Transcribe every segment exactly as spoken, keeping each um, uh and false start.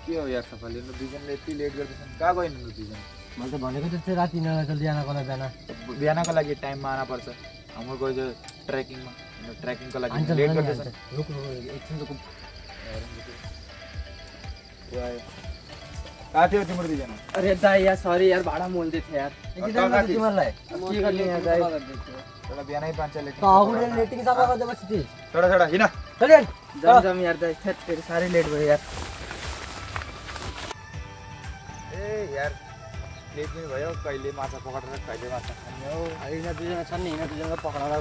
के हो यार सफाले नु दुईजनाले यति लेट गर्दैछन् कहाँ गए नु दुईजना मैले त भनेको त थियो राति नौ जल्दी आनको लागि बिहान बिहानको लागि टाइममा आउन पर्छ हाम्रो गयो जो ट्रेकिङमा ट्रेकिङको लागि लेट गर्दैछन् रुक रुक एकछिन रुक कहाँ थियो तिम्रो दुईजना अरे दाइ यार सरी यार भाडा मोल्दै थियो यार एकदिन तिमीलाई के गर्ने यार दाइ एउटा बिहानै पाँच लेट ताहुले लेटिङ सफा गर्दै बस्थे छोडा छोडा हिँड चल जाम जाम यार दाइ थेट तेरो साह्रै लेट भयो यार ए यार लेट पनि भयो कहिले माछा पकडेर कहिले माछा खाने हो होइन दुईजना छन् नि होइन दुईजना पक्राएर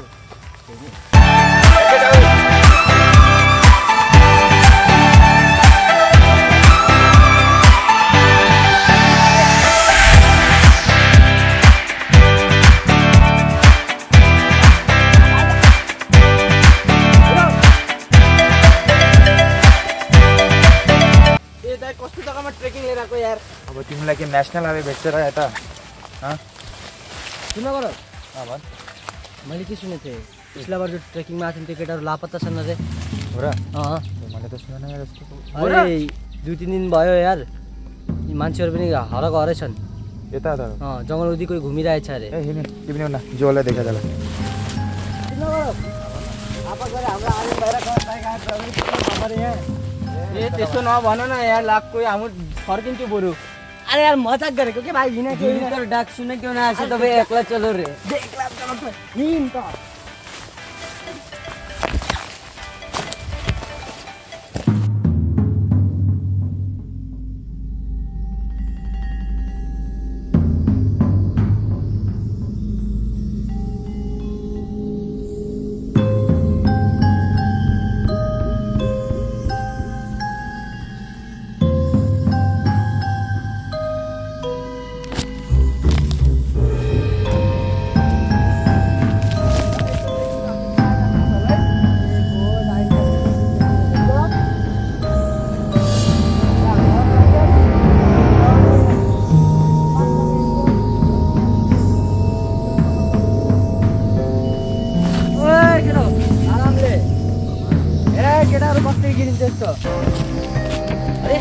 कस्तो जग्गामा ट्रेकिङ लिएर आएको यार अब तिमीलाई के नेसनल हाइवे भेट्छ र यता हाँ सुन गर अँ भन् मैले के सुनेको थिएँ पिछलाबार जो ट्रेकिङमा आएको त्यो केटाहरू लापत्ता छन् अरे हो र अँ मैले त सुनेन यार यस्तो अरे दुई तिन दिन भयो यार यी मान्छेहरू पनि हरक हरै छन् यता त अँ जङ्गल उदी कोही घुमिरहेछ अरे ए हिँड तिमी न जोलाई देखा जाला ए त्यस्तो नभन न यार लाखको हाम्रो फर्किन्छु बरु अरे यार मजाक गरेको के भाइ हिँड के डाक सुने क्यों ना आसे तपाईँ एक्ला चलो रे एक्ला चलो हिँड त केटाहरू कस्तै गिरिन्छ यस्तो अरे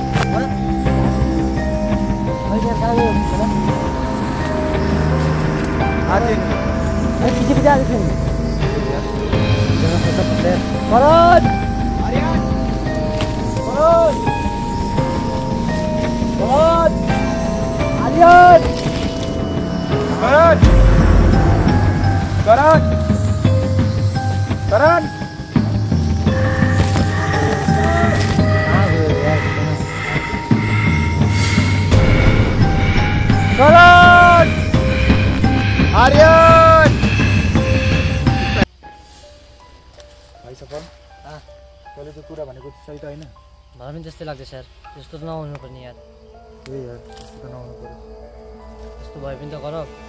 पछि पछि आएको करण करण आर्यन भाइ सफल तैँले त्यो कुरा भनेको सही त होइन मलाई पनि त्यस्तै लाग्दैछ यार त्यस्तो त नहुनु पर्ने यार ए यार त्यस्तो त नहुनु पर्यो त्यस्तो भए पनि त गर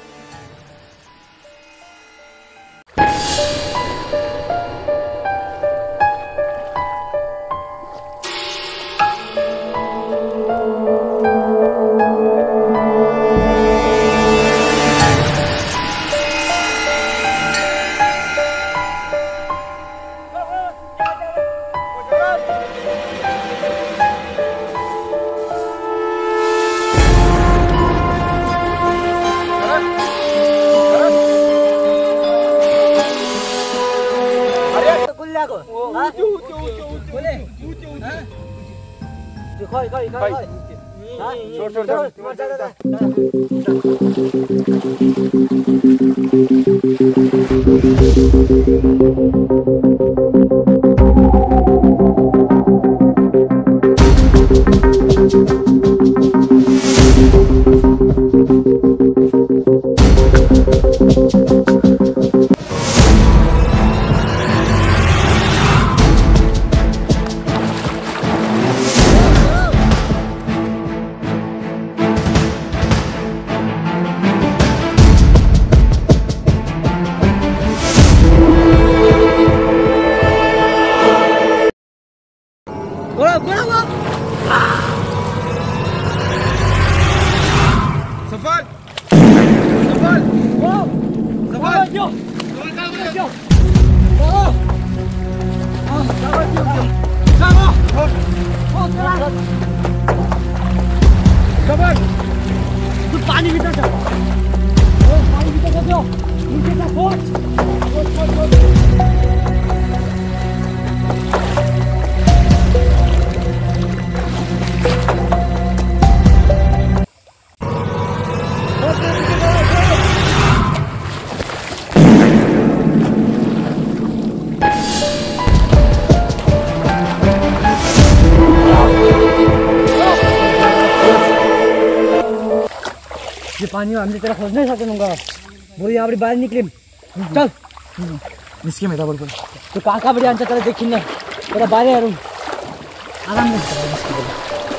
खै खै खै छोड छोड तू पानी भीतर जा ओ पानी भीतर जा जाओ नीचे का सोच सोच सोच सोच ये पानी में हमने तेरा खोज नहीं सकते होगा बोल यहाँ पर बाहर निकले चल इसके में था बोल तो काका बढ़िया अंतर तेरा देखी ना तेरा बाहर है आराम से